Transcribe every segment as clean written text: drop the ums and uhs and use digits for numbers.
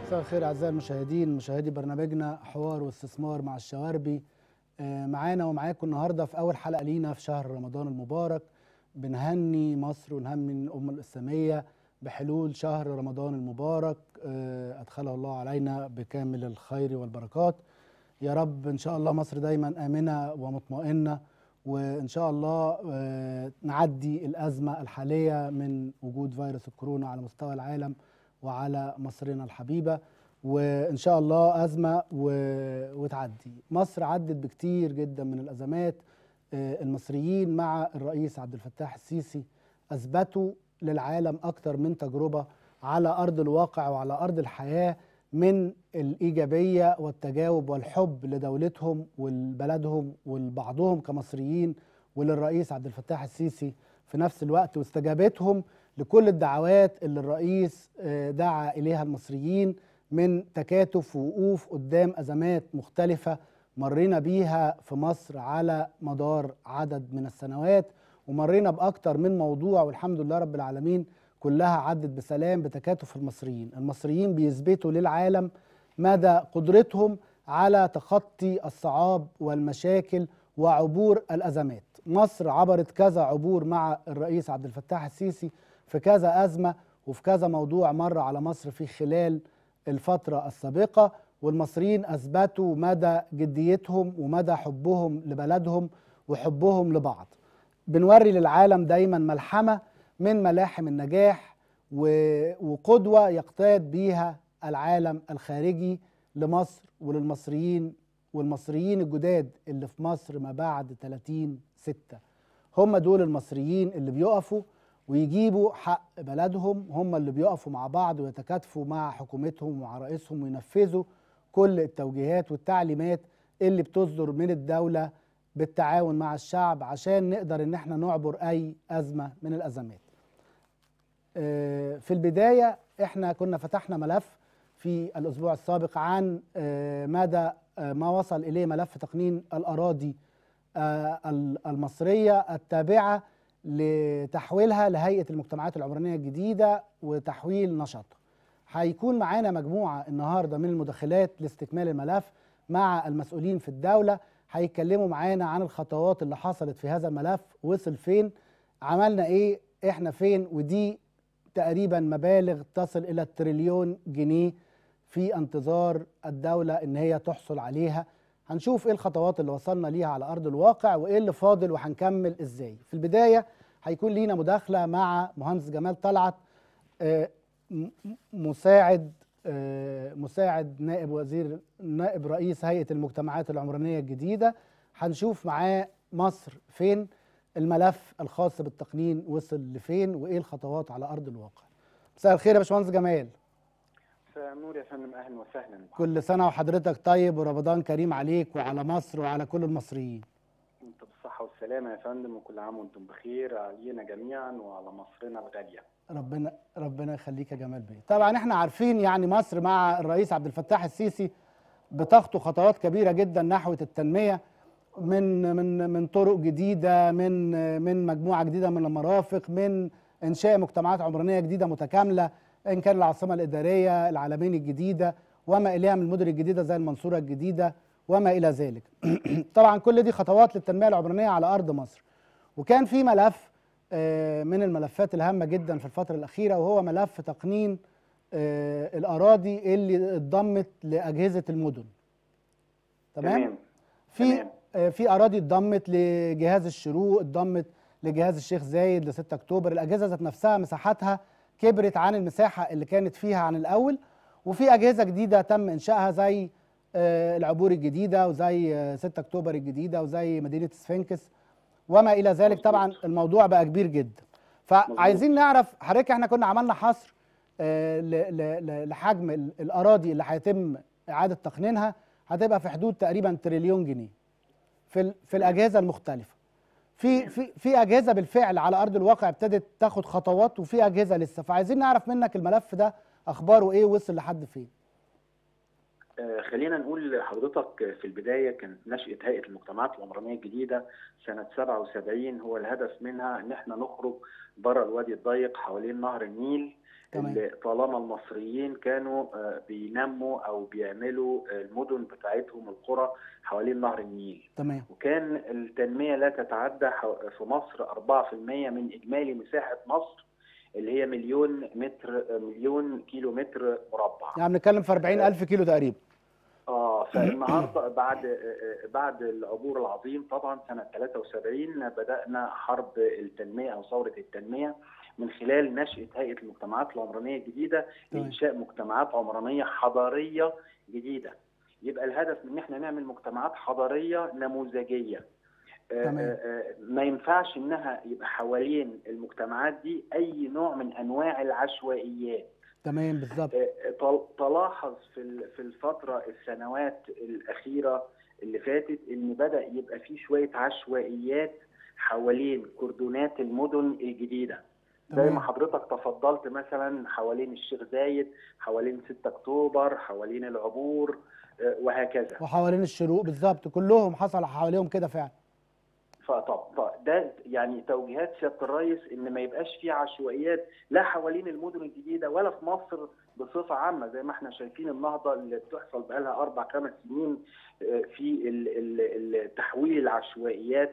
مساء الخير أعزائي المشاهدين، مشاهدي برنامجنا حوار واستثمار مع الشواربي. معانا ومعاكم النهارده في أول حلقة لينا في شهر رمضان المبارك. بنهني مصر ونهني الأمة الإسلامية بحلول شهر رمضان المبارك، أدخله الله علينا بكامل الخير والبركات. يا رب إن شاء الله مصر دايما آمنة ومطمئنة، وإن شاء الله نعدي الأزمة الحالية من وجود فيروس الكورونا على مستوى العالم وعلى مصرنا الحبيبة، وإن شاء الله أزمة وتعدي. مصر عدت بكتير جدا من الأزمات. المصريين مع الرئيس عبد الفتاح السيسي أثبتوا للعالم أكتر من تجربة على أرض الواقع وعلى أرض الحياة من الإيجابية والتجاوب والحب لدولتهم ولبلدهم ولبعضهم كمصريين وللرئيس عبد الفتاح السيسي في نفس الوقت، واستجابتهم لكل الدعوات اللي الرئيس دعا إليها المصريين من تكاتف ووقوف قدام أزمات مختلفة مرينا بيها في مصر على مدار عدد من السنوات، ومرينا بأكتر من موضوع والحمد لله رب العالمين كلها عدت بسلام بتكاتف المصريين. المصريين بيثبتوا للعالم مدى قدرتهم على تخطي الصعاب والمشاكل وعبور الأزمات. مصر عبرت كذا عبور مع الرئيس عبد الفتاح السيسي في كذا أزمة وفي كذا موضوع مر على مصر في خلال الفترة السابقة، والمصريين أثبتوا مدى جديتهم ومدى حبهم لبلدهم وحبهم لبعض. بنوري للعالم دايما ملحمة من ملاحم النجاح وقدوة يقتاد بيها العالم الخارجي لمصر وللمصريين، والمصريين الجداد اللي في مصر ما بعد 30/6 هم دول المصريين اللي بيقفوا ويجيبوا حق بلدهم، هم اللي بيقفوا مع بعض ويتكاتفوا مع حكومتهم ومع رئيسهم وينفذوا كل التوجيهات والتعليمات اللي بتصدر من الدولة بالتعاون مع الشعب عشان نقدر ان احنا نعبر اي أزمة من الأزمات. في البداية احنا كنا فتحنا ملف في الأسبوع السابق عن مدى ما وصل إليه ملف تقنين الأراضي المصرية التابعة لتحويلها لهيئة المجتمعات العمرانية الجديدة وتحويل نشاطها. هيكون معانا مجموعة النهاردة من المداخلات لاستكمال الملف مع المسؤولين في الدولة، هيتكلموا معانا عن الخطوات اللي حصلت في هذا الملف، وصل فين، عملنا ايه، احنا فين، ودي تقريبا مبالغ تصل إلى تريليون جنيه في انتظار الدولة ان هي تحصل عليها. هنشوف ايه الخطوات اللي وصلنا ليها على أرض الواقع وايه اللي فاضل وهنكمل ازاي. في البداية هيكون لينا مداخلة مع مهندس جمال طلعت، مساعد نائب رئيس هيئة المجتمعات العمرانية الجديدة. هنشوف معاه مصر فين، الملف الخاص بالتقنين وصل لفين، وايه الخطوات على أرض الواقع. مساء الخير يا باشمهندس جمال. مساء النور يا فندم، اهلا وسهلا. كل سنة وحضرتك طيب ورمضان كريم عليك وعلى مصر وعلى كل المصريين. انت بالصحة والسلامة يا فندم، وكل عام وانتم بخير علينا جميعا وعلى مصرنا الغالية. ربنا يخليك يا جمال بيه. طبعا احنا عارفين يعني مصر مع الرئيس عبد الفتاح السيسي بتخطو خطوات كبيرة جدا نحو التنمية من طرق جديدة، من مجموعة جديدة من المرافق، من إنشاء مجتمعات عمرانية جديدة متكاملة، إن كان العاصمة الإدارية، العلمين الجديدة، وما إليها من المدن الجديدة زي المنصورة الجديدة وما إلى ذلك. طبعا كل دي خطوات للتنمية العمرانية على أرض مصر. وكان في ملف من الملفات الهامة جدا في الفترة الأخيرة، وهو ملف تقنين الأراضي اللي اتضمت لأجهزة المدن. تمام؟ في أراضي اتضمت لجهاز الشروق، اتضمت لجهاز الشيخ زايد، ل6 أكتوبر. الأجهزة ذات نفسها مساحتها كبرت عن المساحة اللي كانت فيها عن الأول، وفي أجهزة جديدة تم إنشائها زي العبور الجديدة وزي 6 أكتوبر الجديدة وزي مدينة سفنكس وما إلى ذلك. طبعا الموضوع بقى كبير جدا، فعايزين نعرف حضرتك، احنا كنا عملنا حصر لحجم الأراضي اللي هيتم إعادة تقنينها، هتبقى في حدود تقريبا تريليون جنيه في الأجهزة المختلفة. في أجهزة بالفعل على أرض الواقع ابتدت تاخد خطوات، وفي أجهزة لسه. فعايزين نعرف منك الملف ده أخباره إيه، وصل لحد فين؟ خلينا نقول لحضرتك في البداية كانت نشأة هيئة المجتمعات العمرانية الجديدة سنة 77، هو الهدف منها إن احنا نخرج بره الوادي الضيق حوالين نهر النيل تمام. اللي طالما المصريين كانوا بينموا او بيعملوا المدن بتاعتهم القرى حوالين نهر النيل، تمام. وكان التنميه لا تتعدى في مصر 4% من اجمالي مساحه مصر اللي هي مليون كيلو متر مربع. يعني بنتكلم في 40,000 كيلو تقريبا. فالنهارده بعد العبور العظيم طبعا سنه 73 بدانا حرب التنميه او ثوره التنميه من خلال نشأة هيئة المجتمعات العمرانية الجديدة لإنشاء مجتمعات عمرانية حضارية جديدة. يبقى الهدف من إن احنا نعمل مجتمعات حضارية نموذجية. ما ينفعش إنها يبقى حوالين المجتمعات دي أي نوع من أنواع العشوائيات. تمام بالظبط. تلاحظ في الفترة السنوات الأخيرة اللي فاتت إن بدأ يبقى في شوية عشوائيات حوالين كردونات المدن الجديدة. زي ما حضرتك تفضلت مثلا حوالين الشيخ زايد، حوالين 6 أكتوبر، حوالين العبور، وهكذا. وحوالين الشروق بالظبط، كلهم حصل حواليهم كده فعلا. فطب ده يعني توجيهات سيادة الرئيس ان ما يبقاش في عشوائيات لا حوالين المدن الجديده ولا في مصر بصفه عامه، زي ما احنا شايفين النهضه اللي بتحصل بقى لها 4-5 سنين في تحويل العشوائيات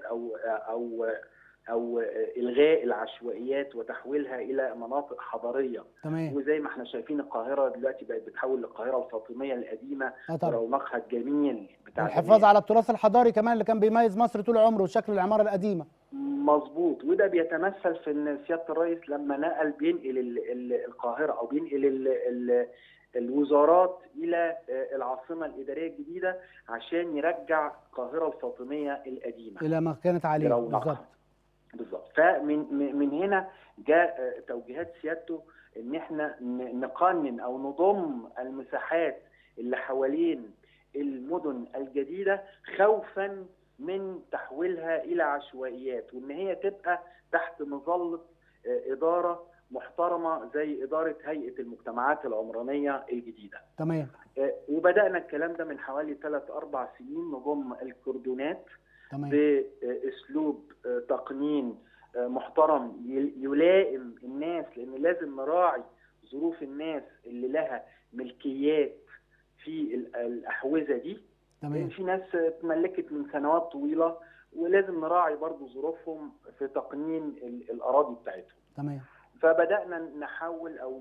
او الغاء العشوائيات وتحويلها الى مناطق حضاريه. تمام. وزي ما احنا شايفين القاهره دلوقتي بقت بتحول للقاهره الفاطميه القديمه برونقها الجميل بتاع والحفاظ على التراث الحضاري كمان اللي كان بيميز مصر طول عمره وشكل العماره القديمه. مظبوط. وده بيتمثل في ان سياده الرئيس لما بينقل القاهره او بينقل الوزارات الى العاصمه الاداريه الجديده عشان يرجع القاهره الفاطميه القديمه الى ما كانت عليه بالظبط. فمن هنا جاء توجيهات سيادته ان احنا نقنن او نضم المساحات اللي حوالين المدن الجديده خوفا من تحويلها الى عشوائيات، وان هي تبقى تحت مظله اداره محترمه زي اداره هيئه المجتمعات العمرانيه الجديده. تمام. وبدانا الكلام ده من حوالي 3-4 سنين نضم الكردونات. تمام. باسلوب تقنين محترم يلائم الناس، لان لازم نراعي ظروف الناس اللي لها ملكيات في الاحوزه دي. تمام. في ناس اتملكت من سنوات طويله ولازم نراعي برضو ظروفهم في تقنين الاراضي بتاعتهم. تمام. فبدانا نحاول او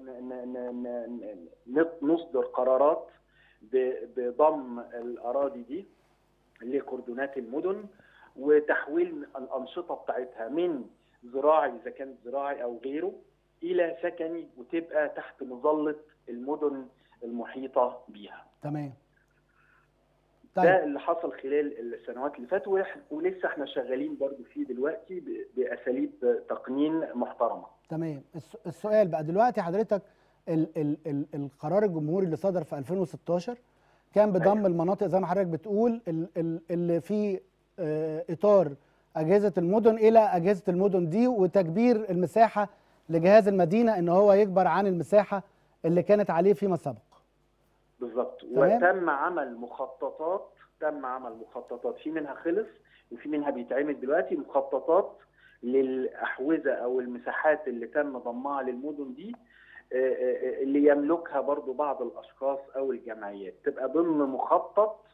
نصدر قرارات بضم الاراضي دي لكردونات المدن وتحويل الانشطه بتاعتها من زراعي اذا كانت زراعي او غيره الى سكني وتبقى تحت مظله المدن المحيطه بيها. تمام. طيب. ده اللي حصل خلال السنوات اللي فاتت ولسه احنا شغالين برضو فيه دلوقتي باساليب تقنين محترمه. تمام. السؤال بقى دلوقتي حضرتك القرار الجمهوري اللي صدر في 2016 كان بضم المناطق زي ما حضرتك بتقول اللي في اطار اجهزه المدن الى اجهزه المدن دي، وتكبير المساحه لجهاز المدينه ان هو يكبر عن المساحه اللي كانت عليه فيما سبق. بالظبط. وتم عمل مخططات في منها خلص وفي منها بيتعمل دلوقتي مخططات للاحوزه او المساحات اللي تم ضمها للمدن دي اللي يملكها برضو بعض الاشخاص او الجمعيات، تبقى ضمن مخطط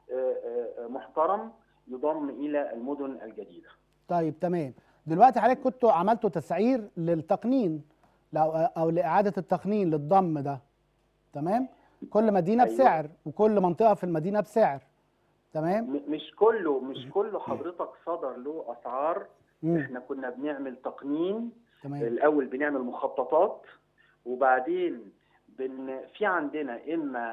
محترم يضم الى المدن الجديده. طيب تمام. دلوقتي حضرتك كنتوا عملتوا تسعير للتقنين او لاعاده التقنين للضم ده، تمام؟ كل مدينه بسعر وكل منطقه في المدينه بسعر، تمام؟ مش كله حضرتك صدر له اسعار. احنا كنا بنعمل تقنين. تمام. الاول بنعمل مخططات وبعدين في عندنا اما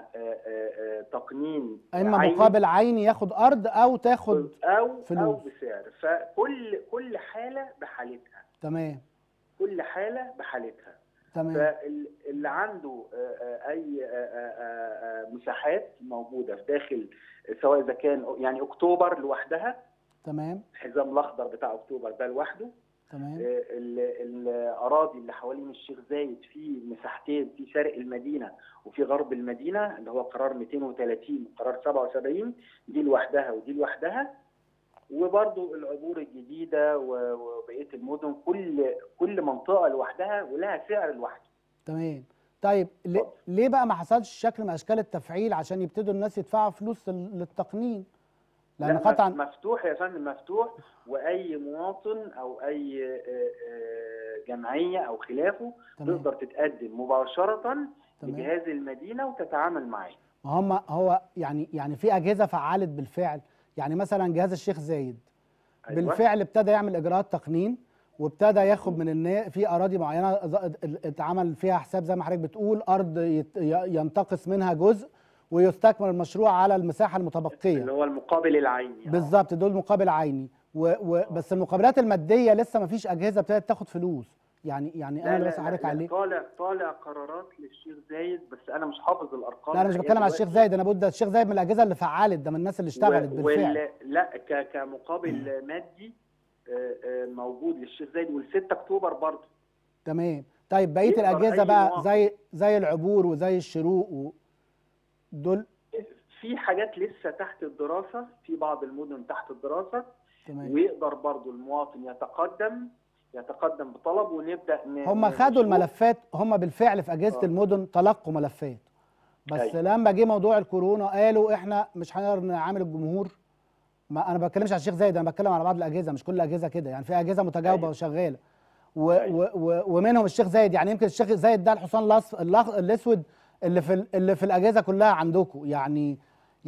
تقنين اما مقابل عيني ياخد ارض او تاخد فلوس او بسعر. فكل حاله بحالتها. تمام. كل حاله بحالتها. تمام. فاللي عنده اي مساحات موجوده في داخل سواء اذا كان يعني اكتوبر لوحدها. تمام. الحزام الاخضر بتاع اكتوبر ده لوحده. تمام. الاراضي اللي حوالين الشيخ زايد في مساحتين، في شرق المدينه وفي غرب المدينه اللي هو قرار 230 وقرار 77 دي لوحدها ودي لوحدها. وبرضو العبور الجديده وبقيه المدن كل منطقه لوحدها ولها سعر لوحده. تمام. طيب ليه بقى ما حصلش شكل من اشكال التفعيل عشان يبتدوا الناس يدفعوا فلوس للتقنين؟ لان لا قطعا مفتوح يا فندم، مفتوح، واي مواطن او اي جمعيه او خلافه تمام تقدر تتقدم مباشره تمام. لجهاز المدينه وتتعامل معاه. هو يعني في اجهزه فعلت بالفعل، يعني مثلا جهاز الشيخ زايد أيوة. بالفعل ابتدى يعمل اجراءات تقنين، وابتدى ياخد من الناس في اراضي معينه اتعمل فيها حساب زي ما حضرتك بتقول، ارض ينتقص منها جزء ويستكمل المشروع على المساحه المتبقيه اللي هو المقابل العيني. بالظبط، دول مقابل عيني. بس المقابلات الماديه لسه ما فيش اجهزه ابتدت تاخد فلوس، يعني انا اللي بس حضرتك عليه. طالع قرارات للشيخ زايد، بس انا مش حافظ الارقام. لا انا مش بتكلم على الشيخ زايد، انا بقول ده الشيخ زايد من الاجهزه اللي فعلت، ده من الناس اللي اشتغلت بالفعل. لا كمقابل مادي موجود للشيخ زايد وال6 اكتوبر برضه. تمام. طيب بقيه الاجهزه بقى زي العبور وزي الشروق دول في حاجات لسه تحت الدراسه، في بعض المدن تحت الدراسه. تمام. ويقدر برضه المواطن يتقدم بطلب ونبدا هم خدوا الملفات، هم بالفعل في اجهزه المدن تلقوا ملفات، بس لما جه موضوع الكورونا قالوا احنا مش هنقدر نعامل الجمهور. ما انا ما بتكلمش على الشيخ زايد، انا بتكلم على بعض الاجهزه، مش كل الاجهزه كده، يعني في اجهزه متجاوبه وشغاله ومنهم الشيخ زايد. يعني يمكن الشيخ زايد ده الحصان الاسود اللي في الاجهزه كلها عندكم. يعني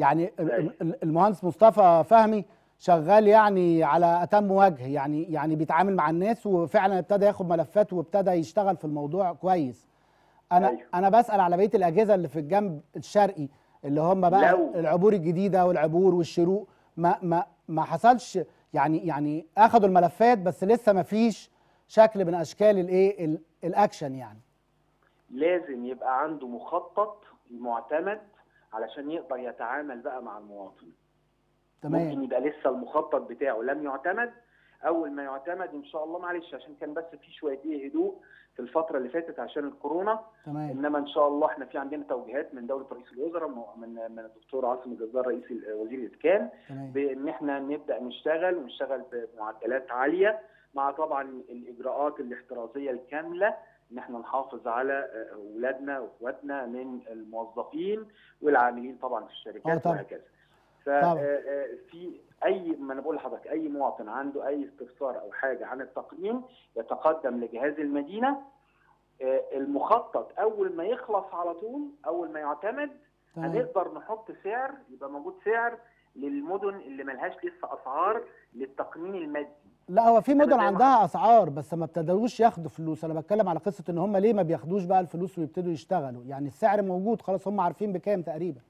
المهندس مصطفى فهمي شغال يعني على اتم وجه، يعني بيتعامل مع الناس، وفعلا ابتدى ياخد ملفات وابتدى يشتغل في الموضوع كويس. انا بسأل على بقيه الاجهزه اللي في الجنب الشرقي اللي هم بقى العبور الجديده والعبور والشروق، ما حصلش، يعني اخدوا الملفات بس لسه ما فيش شكل من اشكال الايه الاكشن. يعني لازم يبقى عنده مخطط معتمد علشان يقدر يتعامل بقى مع المواطن. تمام. ممكن يبقى لسه المخطط بتاعه لم يعتمد، اول ما يعتمد ان شاء الله، معلش عشان كان بس في شويه هدوء في الفتره اللي فاتت عشان الكورونا. تمام. انما ان شاء الله احنا في عندنا توجيهات من دوله رئيس الوزراء، من الدكتور عاصم الجزار رئيس وزير الاسكان، بان احنا نبدا نشتغل بمعدلات عاليه، مع طبعا الاجراءات الاحترازيه الكامله، ان احنا نحافظ على اولادنا واخواتنا من الموظفين والعاملين طبعا في الشركات وهكذا. ففي ما انا بقول لحضرتك، اي مواطن عنده اي استفسار او حاجه عن التقنين يتقدم لجهاز المدينه. المخطط اول ما يخلص على طول، اول ما يعتمد هنقدر نحط سعر، يبقى موجود سعر للمدن اللي ملهاش لسه اسعار للتقنين المادي. لا هو في مدن عندها اسعار بس ما ابتدوش ياخدوا فلوس. انا بتكلم على قصه ان هم ليه ما بياخدوش بقى الفلوس ويبتدوا يشتغلوا، يعني السعر موجود خلاص، هم عارفين بكام تقريبا.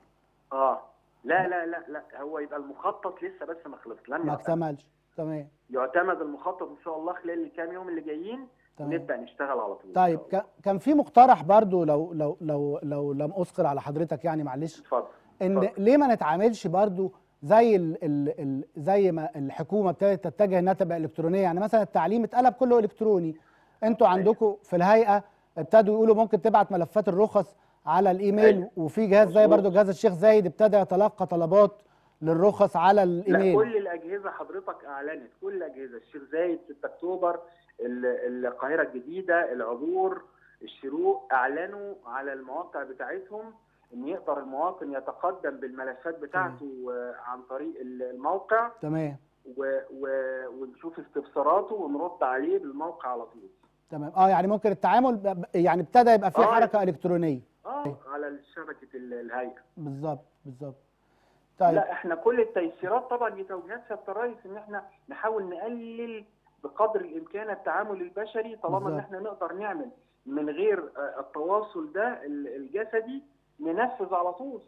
لا هو يبقى المخطط لسه بس ما خلصش، ما اكتملش. تمام. يعتمد المخطط ان شاء الله خلال الكام يوم اللي جايين، ونبدا نشتغل على طول. طيب كان في مقترح برضو لو لم اذكر على حضرتك، يعني معلش، اتفضل. ان ليه ما نتعاملش برضو زي زي ما الحكومه ابتدت تتجه انها تبقى الكترونيه. يعني مثلا التعليم اتقلب كله الكتروني، انتوا عندكم في الهيئه ابتدوا يقولوا ممكن تبعت ملفات الرخص على الايميل، وفي جهاز زي برضو جهاز الشيخ زايد ابتدى يتلقى طلبات للرخص على الايميل. لا كل الاجهزه حضرتك اعلنت، كل الاجهزه، الشيخ زايد 6 اكتوبر، القاهره الجديده، العبور، الشروق، اعلنوا على المواقع بتاعتهم ان يقدر المواطن يتقدم بالملفات بتاعته عن طريق الموقع. تمام. ونشوف استفساراته ونرد عليه بالموقع على طول. تمام. يعني ممكن التعامل يعني ابتدى يبقى فيه حركه الكترونيه على شبكه الهيئه. بالظبط. طيب. لا احنا كل التيسيرات طبعا دي توجيهات سياده الرئيس، ان احنا نحاول نقلل بقدر الامكان التعامل البشري، طالما ان احنا نقدر نعمل من غير التواصل ده الجسدي، ننفذ على طول.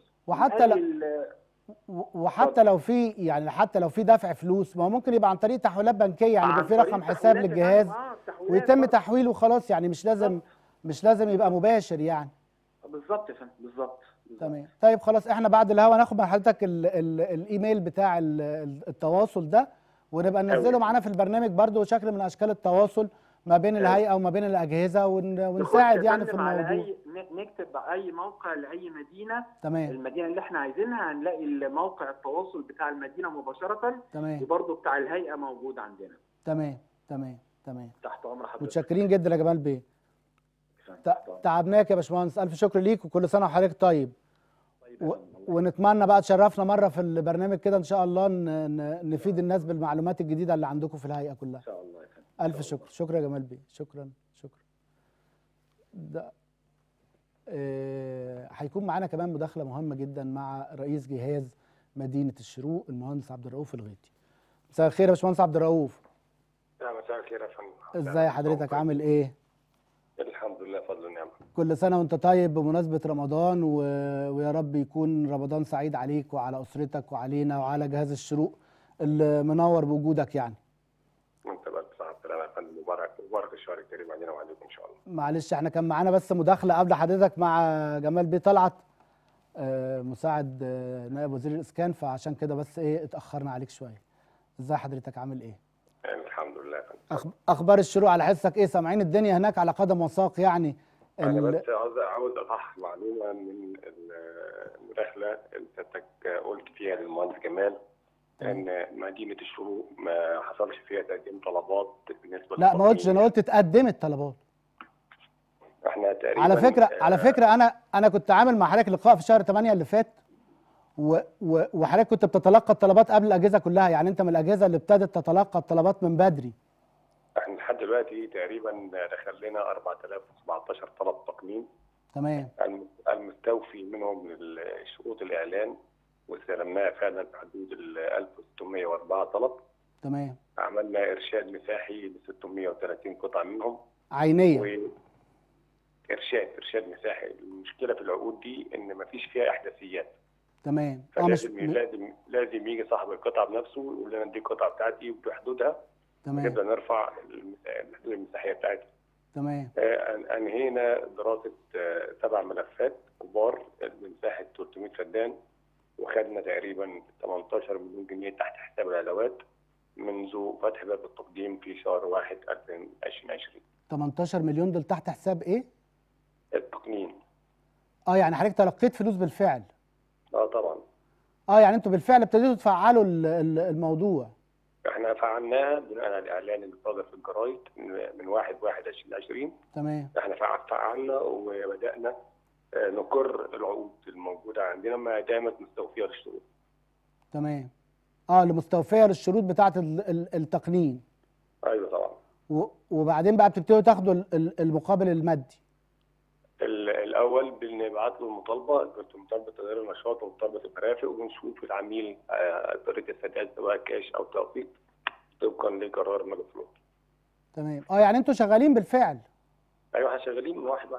وحتى لو في، يعني حتى لو في دفع فلوس، ما هو ممكن يبقى عن طريق تحويلات بنكيه، يعني يبقى في رقم حساب للجهاز ويتم تحويله وخلاص، يعني مش لازم يبقى مباشر يعني. بالظبط يا فندم، بالظبط. تمام. طيب خلاص، احنا بعد الهوا ناخد من حضرتك الايميل بتاع التواصل ده، ونبقى ننزله معانا في البرنامج برضو، شكل من اشكال التواصل ما بين الهيئه وما بين الاجهزه، ونساعد يعني في الموضوع. على نكتب اي موقع لاي مدينه. تمام. المدينه اللي احنا عايزينها هنلاقي موقع التواصل بتاع المدينه مباشره. تمام. وبرضه بتاع الهيئه موجود عندنا. تمام. تحت امر حضرتك. متشكرين جدا يا جمال بيه. تعبناك يا باشمهندس، الف شكر ليك وكل سنه وحضرتك طيب. طيب ونتمنى بقى تشرفنا مره في البرنامج كده ان شاء الله، نفيد الناس بالمعلومات الجديده اللي عندكم في الهيئه كلها. ان شاء الله يا فندم. الف شكر. شكرا يا جمال بيه، شكرا. ده هيكون معانا كمان مداخله مهمه جدا مع رئيس جهاز مدينه الشروق المهندس عبد الرؤوف الغيطي. مساء الخير يا باشمهندس عبد الرؤوف. مساء الخير يا فندم. ازاي حضرتك، عامل ايه؟ الحمد لله، فضل ونعمه. كل سنه وانت طيب بمناسبه رمضان ويا رب يكون رمضان سعيد عليك وعلى اسرتك وعلينا وعلى جهاز الشروق اللي منور بوجودك يعني. وانت بقى بصحه السلامه يا فندم، مبارك الشهر الكريم علينا وعليكم ان شاء الله. معلش احنا كان معانا بس مداخله قبل حضرتك مع جمال بيه طلعت مساعد نائب وزير الاسكان، فعشان كده بس اتاخرنا عليك شويه. ازاي حضرتك، عامل ايه؟ الحمد لله يا فندم. اخبار الشروق على حسك ايه؟ سامعين الدنيا هناك على قدم وساق يعني. انا بس عاوز اصحح معلومه من المداخله اللي سيادتك قلت فيها للمهندس جمال ان مدينه الشروق ما حصلش فيها تقديم طلبات بالنسبه. لا ما قلتش، انا قلت اتقدمت طلبات. احنا تقريبا على فكره انا كنت عامل مع حضرتك لقاء في شهر 8 اللي فات، وحضرتك كنت بتتلقى الطلبات قبل الاجهزه كلها، يعني انت من الاجهزه اللي ابتدت تتلقى الطلبات من بدري. احنا لحد دلوقتي تقريبا دخل لنا 4017 طلب تقنين. تمام. المستوفي منهم شروط الاعلان واستلمناها فعلا في حدود ال 1604 طلب. تمام. عملنا ارشاد مساحي ل 630 قطعه منهم عينيه. ارشاد مساحي. المشكله في العقود دي ان ما فيش فيها احداثيات. تمام. لازم يجي صاحب القطعه بنفسه ويقول لنا دي القطعه بتاعتي وبحدودها. تمام. نبدا نرفع الحدود المساحيه بتاعتها. تمام. انهينا دراسه 7 ملفات كبار بمساحه 300 فدان، وخدنا تقريبا 18 مليون جنيه تحت حساب العلاوات منذ فتح باب التقديم في شهر 1 2020. 18 مليون دول تحت حساب ايه؟ التقنين. يعني حضرتك تلقيت فلوس بالفعل؟ طبعا. يعني انتوا بالفعل ابتديتوا تفعلوا الموضوع؟ احنا فعلناها بناء على الاعلان اللي صادر في الجرايد من 1/1/2020. تمام. احنا فعلنا وبدانا نقر العقود الموجوده عندنا ما دامت مستوفيه للشروط. تمام. لمستوفيه للشروط بتاعه التقنين. ايوه طبعا. وبعدين بقى بتبتدوا تاخدوا المقابل المادي. الاول بنبعت له مطالبه تغيير النشاط ومطالبه المرافق، وبنشوف العميل طريقه السداد سواء كاش او تقسيط طبقا لقرار مجلس الوزراء. تمام. يعني انتوا شغالين بالفعل؟ ايوه احنا شغالين من واحد.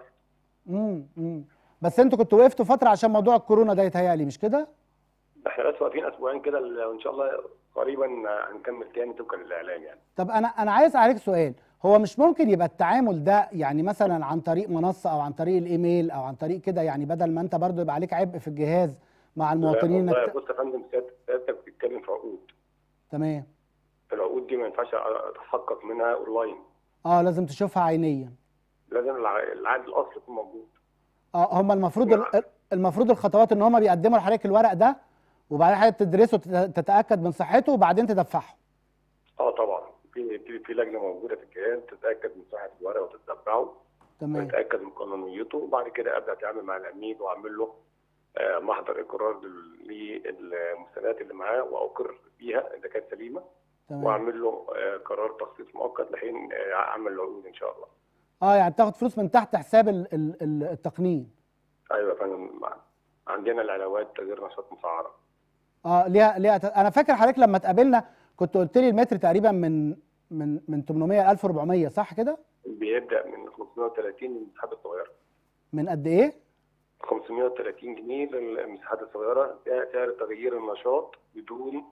بس انتوا كنتوا وقفتوا فتره عشان موضوع الكورونا ده يتهيألي، مش كده؟ احنا بس واقفين اسبوعين كده وان شاء الله قريبا هنكمل تاني طبقا للاعلان يعني. طب انا عايز عليك سؤال، هو مش ممكن يبقى التعامل ده يعني مثلا عن طريق منصه او عن طريق الايميل او عن طريق كده، يعني بدل ما انت برضو يبقى عليك عبء في الجهاز مع المواطنين؟ لا بص يا فندم، سيادتك بتتكلم في عقود. تمام. العقود دي ما ينفعش اتحقق منها اونلاين. لازم تشوفها عينيا. لازم العقد الاصلي يكون موجود. هم المفروض الخطوات ان هم بيقدموا لحضرتك الورق ده، وبعدين حضرتك تدرسه تتاكد من صحته وبعدين تدفعه. طبعا في لجنه موجوده في الجهاز تتاكد من صحه الورق وتتبعه. تمام. وتتاكد من قانونيته، وبعد كده ابدا اتعامل مع العميل واعمل له محضر اقرار للمستندات اللي معاه واقر بيها اذا كانت سليمه. تمام. واعمل له قرار تخصيص مؤقت لحين اعمل العقود ان شاء الله. يعني تاخد فلوس من تحت حساب التقنين. ايوه يا فندم، عندنا العلاوات تغيير نشاط مسعره. ليها انا فاكر حضرتك لما اتقابلنا كنت قلت لي المتر تقريبا من 800 ل 1400 صح كده؟ بيبدا من 530 للمساحات الصغيره. من قد ايه؟ 530 جنيه للمساحات الصغيره، ده سعر تغيير النشاط بدون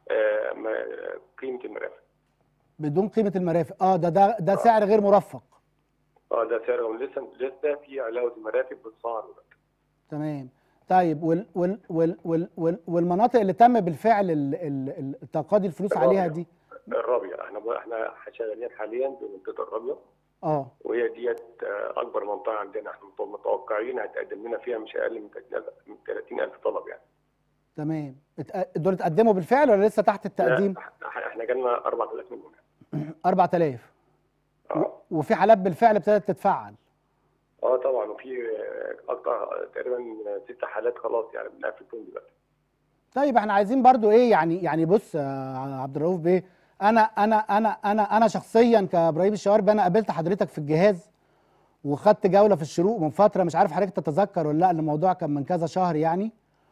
قيمه المرافق. بدون قيمه المرافق. ده سعر غير مرفق. ده سعر لسه في علاوه المرافق بالسعر ده. تمام. طيب والمناطق اللي تم بالفعل تقاضي الفلوس عليها دي؟ الرابيه. احنا شغالين حاليا بمنطقه الرابيه. وهي ديت اكبر منطقه عندنا. احنا متوقعين هتقدم لنا فيها مش اقل من 30,000 طلب يعني. تمام. دول اتقدموا بالفعل ولا لسه تحت التقديم؟ لا احنا جالنا 4000 منهم. 4000. وفي حالات بالفعل ابتدت تتفعل. طبعا، وفي اكتر تقريبا 6 حالات خلاص يعني بنقفل فيهم دلوقتي. طيب احنا عايزين برضو ايه يعني بص يا عبد الرؤوف بيه، انا شخصيا كابراهيم الشواربي انا قابلت حضرتك في الجهاز وخدت جوله في الشروق من فتره، مش عارف حضرتك تتذكر ولا لا، الموضوع كان من كذا شهر يعني.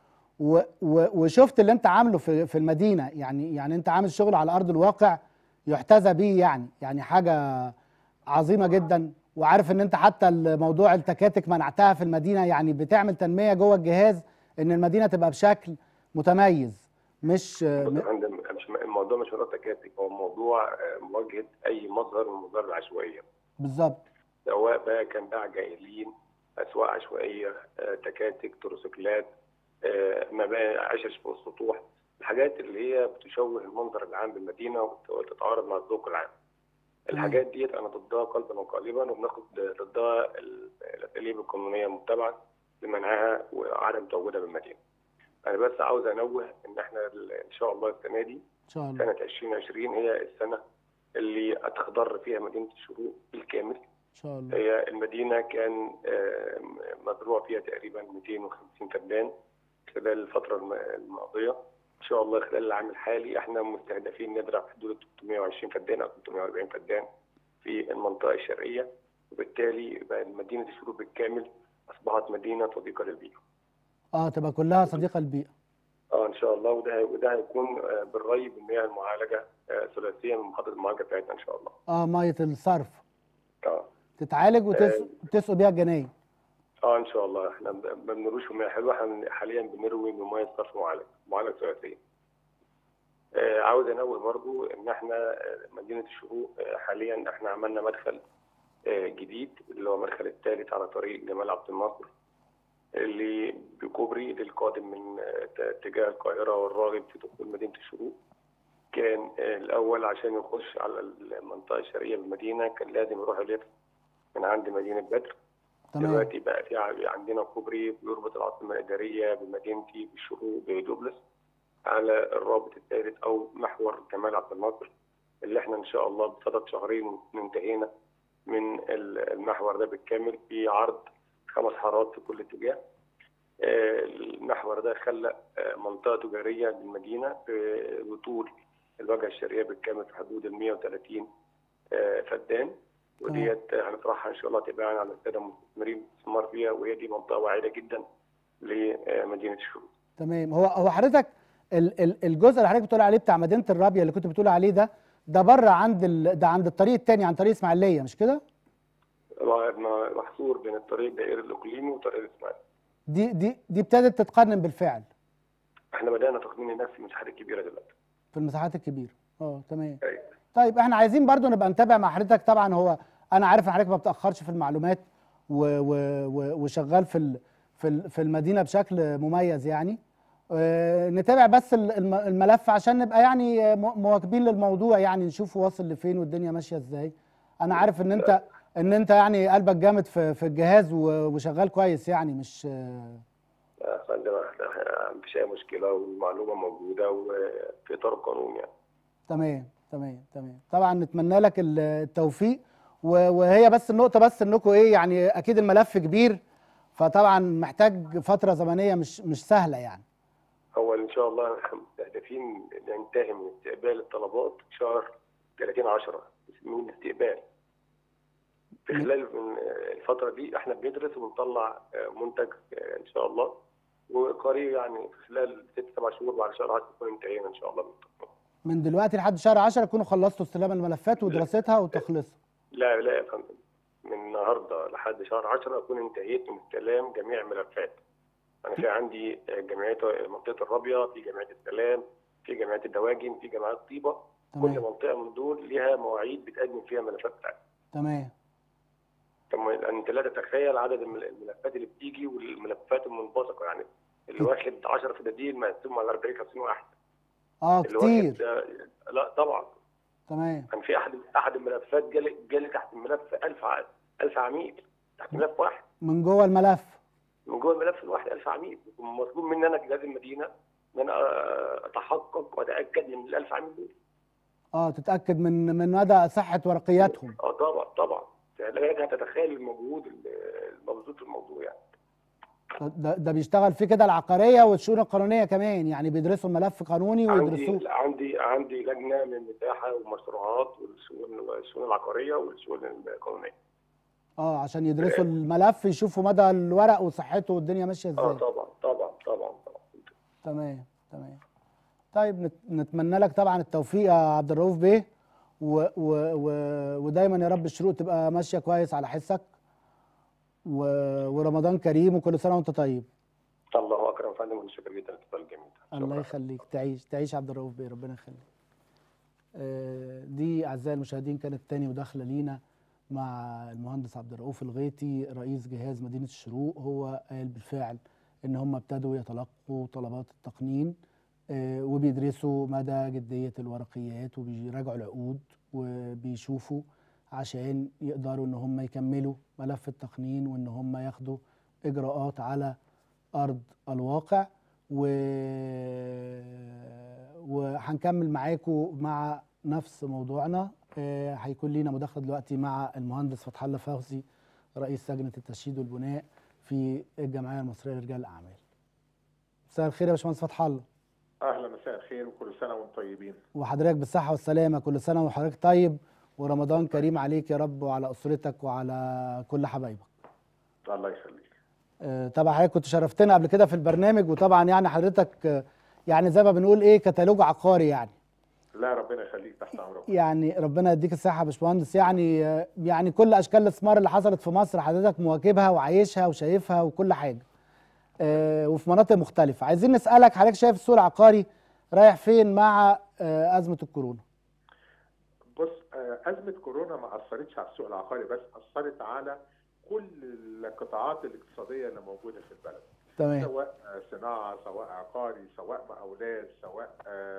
وشفت اللي انت عامله في المدينه، يعني انت عامل شغل على ارض الواقع يحتذى بيه، يعني حاجه عظيمه جدا. وعارف ان انت حتى الموضوع التكاتك منعتها في المدينه، يعني بتعمل تنميه جوه الجهاز ان المدينه تبقى بشكل متميز. مش بص يا فندم، الموضوع مش مجرد تكاتك، هو موضوع مواجهه اي مظهر من مظاهر العشوائيه. بالظبط. سواء بقى كان بقى جاهلين، اسواق عشوائيه، تكاتك، تروسيكلات، مباني، عشش فوق السطوح، الحاجات اللي هي بتشوه المنظر العام بالمدينه وتتعارض مع الذوق العام. الحاجات ديت انا ضدها قلبا وقالبا، وبناخد ضدها الاساليب القانونيه المتبعه لمنعها وعدم تواجدها بالمدينه. انا بس عاوز انوه ان احنا ان شاء الله السنه دي، ان شاء الله سنه 2020 هي السنه اللي هتخضر فيها مدينه الشروق بالكامل. ان شاء الله. هي المدينه كان مزروع فيها تقريبا 250 فدان خلال الفتره الماضيه. ان شاء الله خلال العام الحالي احنا مستهدفين نزرع في حدود 320 فدان او 340 فدان في المنطقه الشرقيه، وبالتالي بقى مدينه الشروق بالكامل اصبحت مدينه صديقه للبيئه. تبقى كلها صديقه للبيئه. ان شاء الله، وده هيكون بالري بالمياه المعالجه ثلاثيه من محطه المعالجه بتاعتنا ان شاء الله. ميه الصرف. اه تتعالج وتسقوا بيها الجناين. ان شاء الله، احنا ما بنروش في مياه حلوه، احنا حاليا بنروي بميه صرف معالجه ثلاثيه. عاوز انوه برضو ان احنا مدينه الشروق حاليا احنا عملنا مدخل جديد اللي هو المدخل الثالث على طريق جمال عبد الناصر، اللي بكوبري للقادم من اتجاه القاهره والراغب في دخول مدينه الشروق. كان الاول عشان يخش على المنطقه الشرقيه بالمدينه كان لازم يروح يلف من عند مدينه بدر. تمام. دلوقتي بقى في عندنا كوبري بيربط العاصمه الاداريه بمدينتي بالشروق بدوبلس على الرابط الثالث او محور جمال عبد الناصر، اللي احنا ان شاء الله بصدد شهرين انتهينا من المحور ده بالكامل بعرض 5 حارات في كل اتجاه. المحور ده خلق منطقه تجاريه للمدينه بطول الواجهه الشرقيه بالكامل في حدود ال 130 فدان، وديت هنطرحها ان شاء الله تباعا على الساده المستثمرين الاستثمار فيها، وهي دي منطقه واعده جدا لمدينه الشروق. تمام. هو حضرتك الجزء اللي حضرتك بتقول عليه بتاع مدينه الرابيه اللي كنت بتقول عليه ده بره عند الطريق الثاني، عند طريق اسماعيليه، مش كده؟ محصور بين الطريق الدائري الاقليمي وطريق الاسماعيليه. دي ابتدت تتقنن بالفعل. احنا بدانا تقنين الناس في المساحات الكبيره دلوقتي. في المساحات الكبيره. تمام. أيوة. طيب احنا عايزين برضو نبقى نتابع مع حضرتك. طبعا هو انا عارف ان حضرتك ما بتاخرش في المعلومات وشغال في المدينه بشكل مميز يعني. نتابع بس الملف عشان نبقى يعني مواكبين للموضوع، يعني نشوف واصل لفين والدنيا ماشيه ازاي. انا عارف ان انت يعني قلبك جامد في الجهاز وشغال كويس يعني، مش يا فندم مفيش اي مشكله والمعلومه موجوده وفي اطار القانون يعني. تمام. طبعا نتمنى لك التوفيق. وهي بس النقطه بس انكم يعني اكيد الملف كبير، فطبعا محتاج فتره زمنيه مش سهله يعني. هو ان شاء الله احنا مستهدفين ننتهي من استقبال الطلبات شهر 30/10 من استقبال. في خلال الفتره دي احنا بندرس وبنطلع منتج ان شاء الله، وقريب يعني في خلال 6-7 شهور بعد شهر 10 نكون انتهينا ان شاء الله. من دلوقتي لحد شهر 10 تكونوا خلصتوا استلام الملفات ودراستها وتخليصها؟ لا يا فندم، من النهارده لحد شهر 10 اكون انتهيت من استلام جميع الملفات. انا في عندي جمعيه منطقه الرابيه، في جمعيه السلام، في جمعيه الدواجن، في جمعيه طيبه. كل منطقه من دول ليها مواعيد بتقدم فيها الملفات بتاعتها. تمام. انت لا تتخيل عدد الملفات اللي بتيجي والملفات المنبثقه، يعني اللي واخد 10 فدادين مقسوم على 40-50 واحد. كتير. لا طبعا. تمام. كان في احد الملفات جالي تحت الملف 1000 عميل تحت ملف واحد. من جوه الملف الواحد 1000 عميل. مطلوب مني انا كجهاز المدينه ان انا اتحقق واتاكد من ال1000 عميل دول. تتاكد من مدى صحه ورقياتهم. طبعا. لذلك هتتخيل المجهود مبسوط في الموضوع يعني. ده بيشتغل فيه كده العقاريه والشؤون القانونيه كمان، يعني بيدرسوا الملف قانوني ويدرسوه. عندي لجنه للمساحه والمشروعات والشؤون العقاريه والشؤون القانونيه. عشان يدرسوا الملف، يشوفوا مدى الورق وصحته والدنيا ماشيه ازاي. طبعا. تمام. طيب نتمنى لك طبعا التوفيق يا عبد الرؤوف بيه، ودايما يا رب الشروق تبقى ماشيه كويس على حسك، ورمضان كريم وكل سنه وانت طيب. الله اكرم يا فندم، متشكر جدا للاتصال الجميل. الله يخليك، تعيش عبد الرؤوف بيه، ربنا يخليك. دي اعزائي المشاهدين كانت تاني مداخله لينا مع المهندس عبد الرؤوف الغيطي رئيس جهاز مدينه الشروق. هو قال بالفعل ان هم ابتدوا يتلقوا طلبات التقنين، وبيدرسوا مدى جديه الورقيات وبيراجعوا العقود وبيشوفوا عشان يقدروا ان هم يكملوا ملف التقنين وان هم ياخدوا اجراءات على ارض الواقع. وهنكمل معاكم مع نفس موضوعنا. هيكون لينا مداخله دلوقتي مع المهندس فتح الله فوزي رئيس لجنه التشييد والبناء في الجمعيه المصريه لرجال الاعمال. مساء الخير يا باشمهندس فتح الله. اهلا، مساء الخير وكل سنه وانتم طيبين. وحضرتك بالصحه والسلامه، كل سنه وحضرتك طيب، ورمضان كريم عليك يا رب وعلى اسرتك وعلى كل حبايبك. الله يخليك. طبعا حضرتك كنت شرفتنا قبل كده في البرنامج، وطبعا يعني حضرتك يعني زي ما بنقول ايه كتالوج عقاري يعني. لا ربنا يخليك، تحت امرك. يعني ربنا يديك الصحه يا باشمهندس. يعني كل اشكال الاستثمار اللي حصلت في مصر حضرتك مواكبها وعايشها وشايفها وكل حاجه. وفي مناطق مختلفه. عايزين نسالك حضرتك شايف السوق العقاري رايح فين مع ازمه الكورونا؟ بص، ازمه كورونا ما اثرتش على السوق العقاري بس، اثرت على كل القطاعات الاقتصاديه اللي موجوده في البلد. تمام. سواء صناعه، سواء عقاري، سواء مقاولات، سواء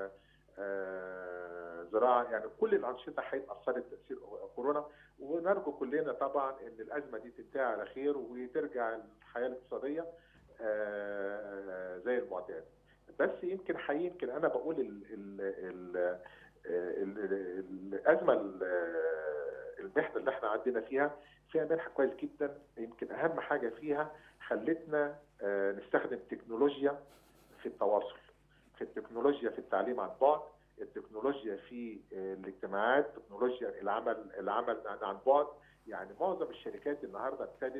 زراعه، يعني كل الانشطه اثرت تاثير كورونا. ونرجو كلنا طبعا ان الازمه دي تنتهي على خير وترجع الحياه الاقتصاديه زي المعتاد. بس يمكن انا بقول الازمه المحنه اللي احنا عدينا فيها منحه كويس جدا. يمكن اهم حاجه فيها خلتنا نستخدم التكنولوجيا في التواصل، في التكنولوجيا في التعليم عن بعد، التكنولوجيا في الاجتماعات، تكنولوجيا العمل عن بعد. يعني معظم الشركات النهارده ابتدت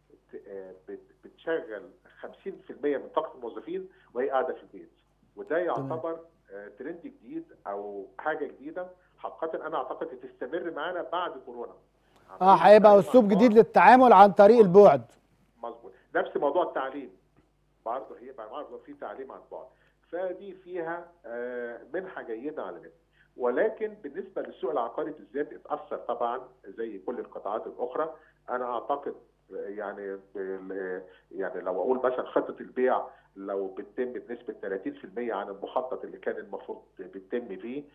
بتشغل 50% من طاقه الموظفين وهي قاعده في البيت، وده يعتبر ترند جديد او حاجه جديده. حقيقه انا اعتقد تستمر معانا بعد كورونا. هيبقى اسلوب جديد للتعامل عن طريق البعد. مظبوط. نفس موضوع التعليم برضه هيبقى برضه في تعليم عن بعد، فدي فيها منحه جيده على النت. ولكن بالنسبه للسوق العقاري بالذات اتاثر طبعا زي كل القطاعات الاخرى. انا اعتقد يعني لو اقول مثلا خطه البيع لو بتتم بنسبه 30% عن المخطط اللي كان المفروض بتتم فيه،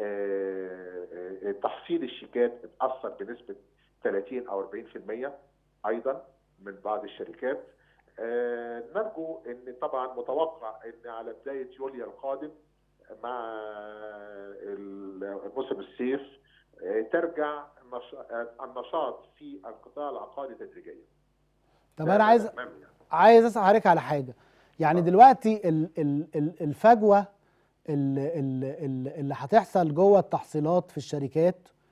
تحصيل الشيكات اتاثر بنسبه 30 او 40% ايضا من بعض الشركات. نرجو ان طبعا متوقع ان على بدايه يوليو القادم مع موسم الصيف ترجع النشاط في القطاع العقاري تدريجيا. طب انا عايز اسال حضرتك على حاجه. يعني دلوقتي الفجوه اللي هتحصل جوه التحصيلات في الشركات